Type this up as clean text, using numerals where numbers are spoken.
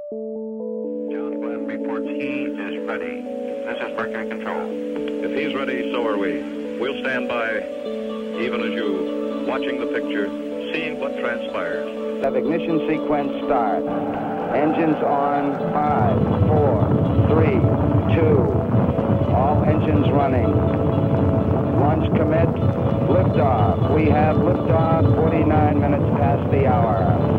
John Glenn reports he is ready. This is Mercury Control. If he's ready, so are we. We'll stand by, even as you, watching the picture, seeing what transpires. Have ignition sequence start. Engines on. 5, 4, 3, 2. All engines running. Launch commit. Liftoff. We have liftoff 49 minutes past the hour.